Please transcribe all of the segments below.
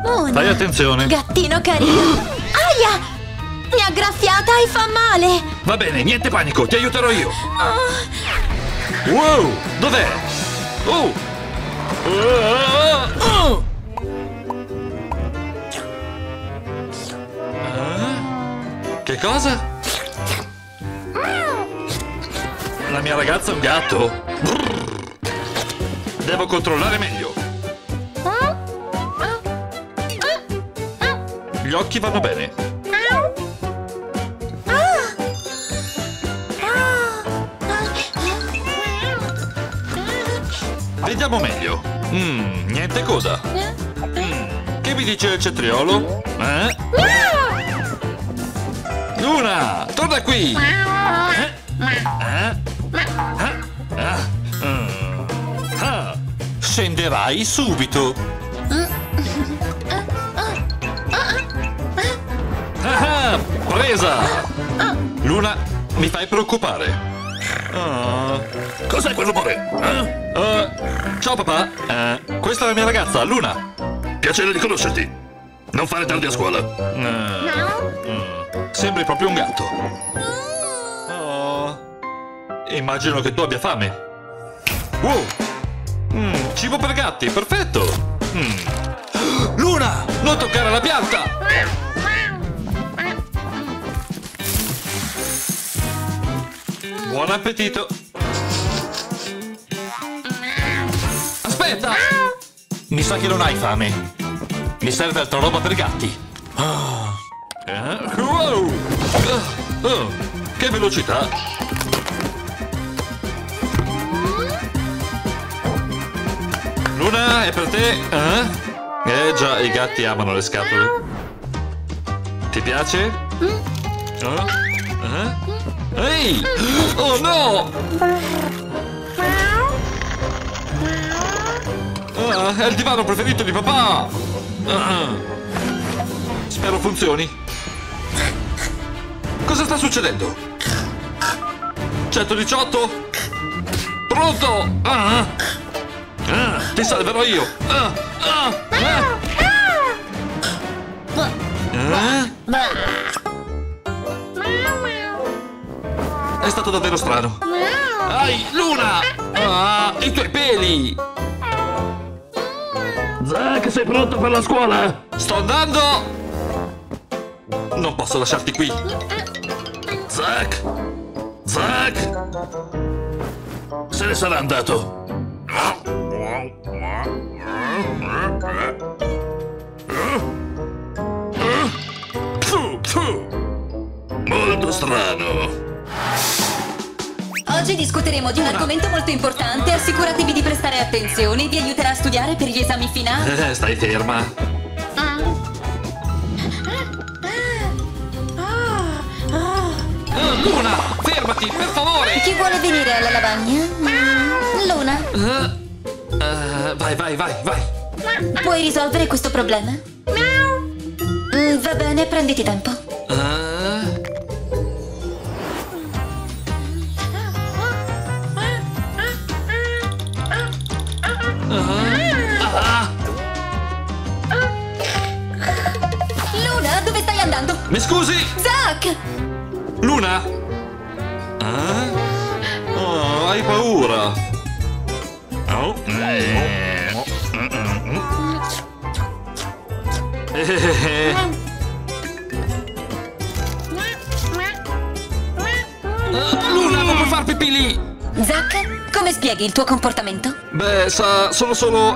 Luna. Fai attenzione. Gattino carino. Aia! Mi ha graffiata e fa male. Va bene, niente panico, ti aiuterò io. Oh. Wow, dov'è? Oh! Che cosa? La mia ragazza è un gatto? Devo controllare meglio. Gli occhi vanno bene. Vediamo meglio. Niente coda. Che mi dice il cetriolo? Luna, torna qui! Scenderai subito! Presa! Luna, mi fai preoccupare. Cos'è quel rumore? Ciao papà, questa è la mia ragazza, Luna. Piacere di conoscerti. Non fare tardi a scuola. Sembri proprio un gatto. Immagino che tu abbia fame. Wow! Cibo per gatti, perfetto! Luna, non toccare la pianta! Buon appetito! Aspetta! Mi sa che non hai fame. Mi serve altra roba per gatti. Wow! Che velocità! Luna, è per te? Già, i gatti amano le scatole. Ti piace? Ehi! Oh no! È il divano preferito di papà! Spero funzioni. Cosa sta succedendo? 118? Pronto? Ti salverò io! È stato davvero strano. Ai, Luna! I tuoi peli! Zack, sei pronto per la scuola? Sto andando! Non posso lasciarti qui. Zack! Zack! Se ne sarà andato. Molto strano. Oggi discuteremo di un argomento molto importante. Assicuratevi di prestare attenzione. Vi aiuterà a studiare per gli esami finali. Stai ferma. Luna, fermati, per favore. Chi vuole venire alla lavagna? Luna? Vai. Puoi risolvere questo problema? Va bene, prenditi tempo. Luna, dove stai andando? Mi scusi? Zack! Luna? Oh, hai paura? Oh. Luna, non puoi far pipì lì! Zack, come spieghi il tuo comportamento? Beh, sono solo...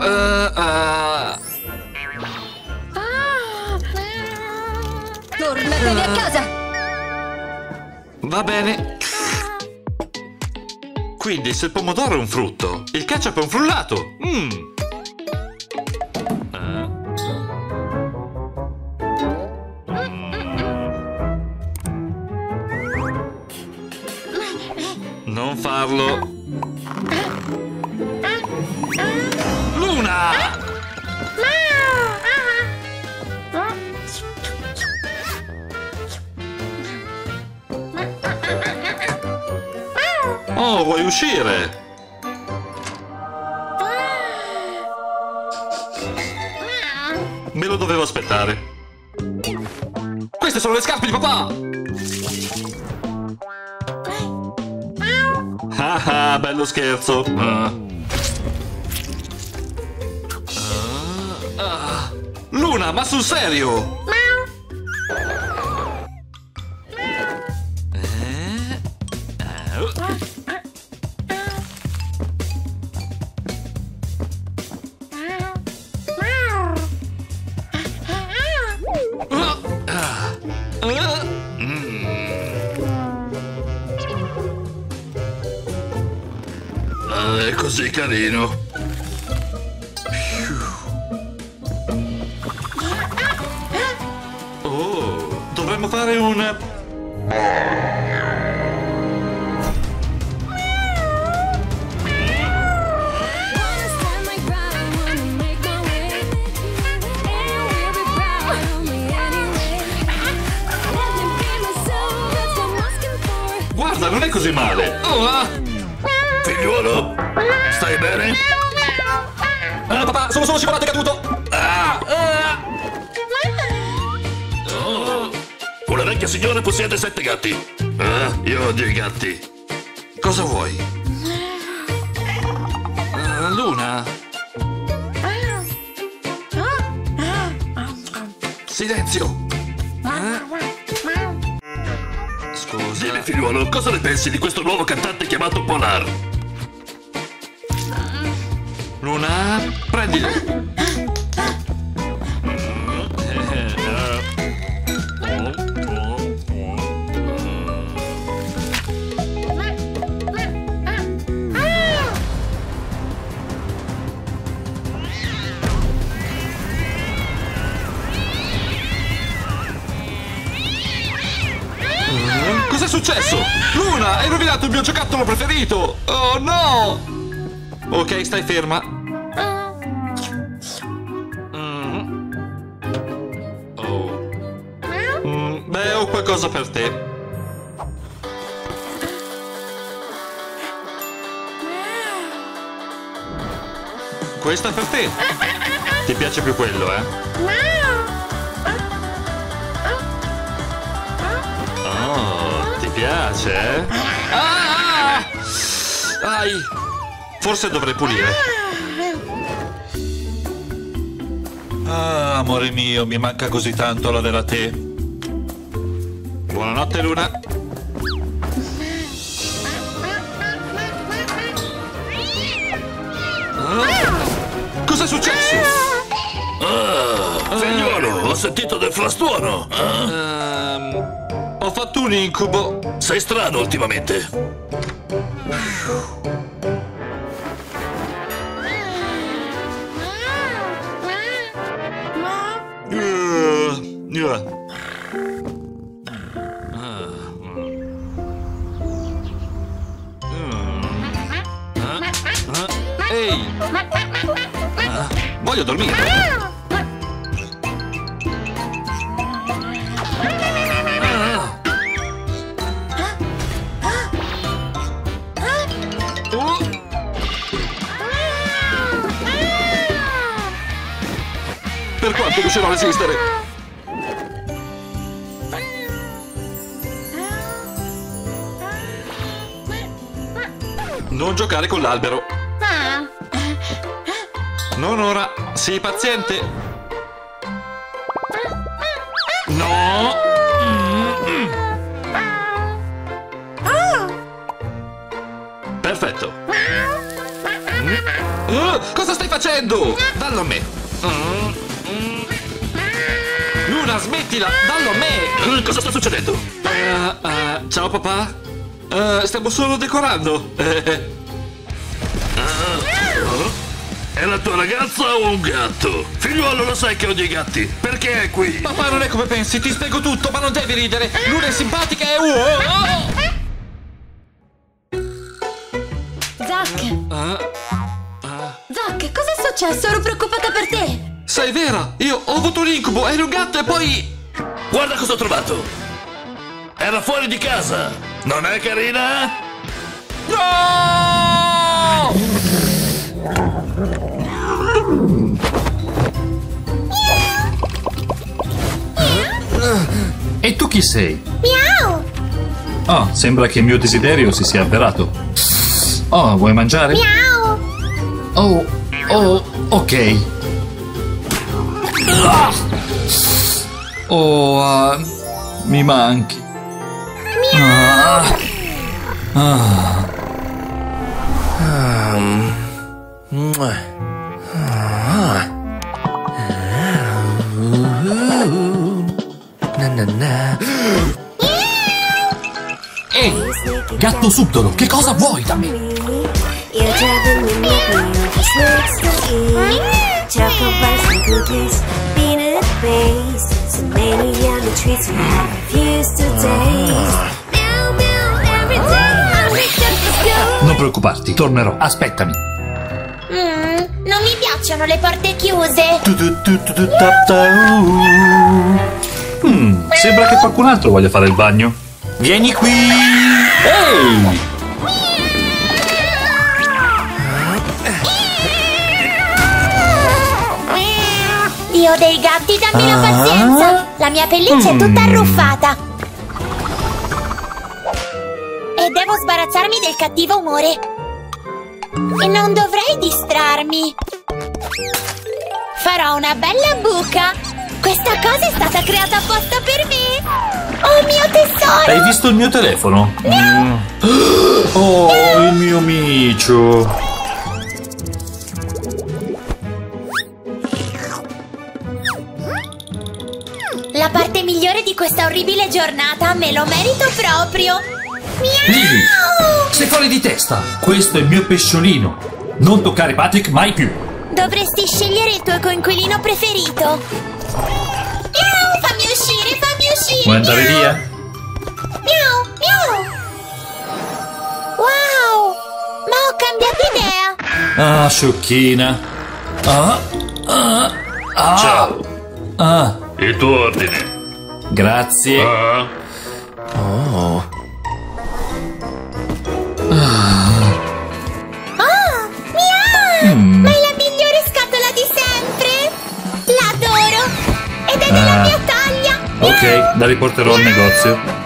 Tornatene a casa! Va bene. Quindi se il pomodoro è un frutto, il ketchup è un frullato. Non farlo. Luna! Oh, vuoi uscire? me lo dovevo aspettare. Queste sono le scarpe di papà! Ah, bello scherzo. Luna, ma sul serio? È così carino. Oh, dovremmo fare un... Guarda, non è così male. Figliuolo, stai bene? Papà, sono solo scivolato e caduto. Una vecchia signora possiede 7 gatti. Io odio i gatti. Cosa vuoi? Luna? Silenzio! Scusa. Dimmi, figliuolo, cosa ne pensi di questo nuovo cantante chiamato Polar? Luna, prendilo! Cos'è successo? Luna, hai rovinato il mio giocattolo preferito! Oh no! Ok, stai ferma. Oh. Beh, ho qualcosa per te. Questa è per te. Ti piace più quello, eh? Oh, ti piace, eh? Dai! Forse dovrei pulire. Amore mio, mi manca così tanto l'avere a te. Buonanotte, Luna. Cos'è successo? Figliuolo, ho sentito del frastuono. Ho fatto un incubo. Sei strano ultimamente. Ehi! Voglio dormire. Per quanto riuscirò a resistere? Non giocare con l'albero. Non ora. Sii paziente. No! Perfetto. Cosa stai facendo? Dallo a me. Luna, smettila! Dallo a me! Cosa sta succedendo? Ciao papà. Stiamo solo decorando. È la tua ragazza o un gatto? Figliuolo, lo sai che odio i gatti. Perché è qui? Papà non è come pensi, ti spiego tutto, ma non devi ridere. Luna è simpatica e... Zack! Zack, cos'è successo? Ero preoccupata per te! Sei vera? Io ho avuto un incubo, eri un gatto e poi... Guarda cosa ho trovato. Era fuori di casa. Non è carina? No! E tu chi sei? Miau! Oh, sembra che il mio desiderio si sia avverato. Oh, vuoi mangiare? Miau! Oh, ok. Oh, mi manchi. Ehi, gatto subdolo, che cosa vuoi da me? Non preoccuparti, tornerò. Aspettami. Non mi piacciono le porte chiuse. Sembra che qualcun altro voglia fare il bagno. Vieni qui. Ehi! Dio dei gatti, dammi la pazienza. La mia pelliccia è tutta arruffata. E devo sbarazzarmi del cattivo umore. E non dovrei distrarmi. Farò una bella buca. Questa cosa è stata creata apposta per me. Oh mio tesoro. Hai visto il mio telefono? Oh, il mio micio. La parte migliore di questa orribile giornata me lo merito proprio. Lily, sei fuori di testa. Questo è il mio pesciolino. Non toccare Patrick mai più. Dovresti scegliere il tuo coinquilino preferito. Miau, fammi uscire, fammi uscire. Vuoi andare miau. via? Miau, miau. Wow, ma ho cambiato idea. Ah, sciocchina. Ciao. Il tuo ordine. Grazie. Miau, ma è la migliore scatola di sempre. L'adoro. Ed è della mia taglia. Ok, la riporterò al negozio.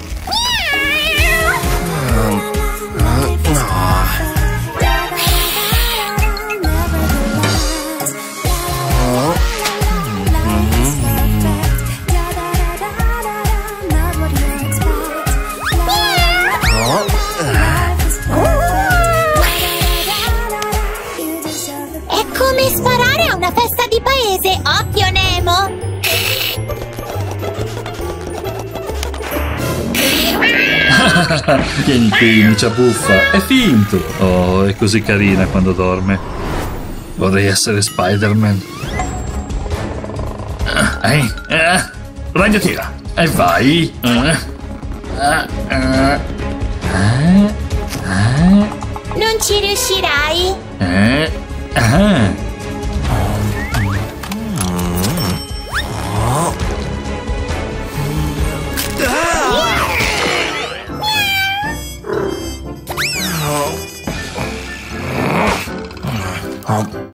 È come sparare a una festa di paese, occhio Nemo! Vieni qui, micia buffa. È finto. Oh, è così carina quando dorme. Vorrei essere Spider-Man. Ragnatela. E vai. Non ci riuscirai?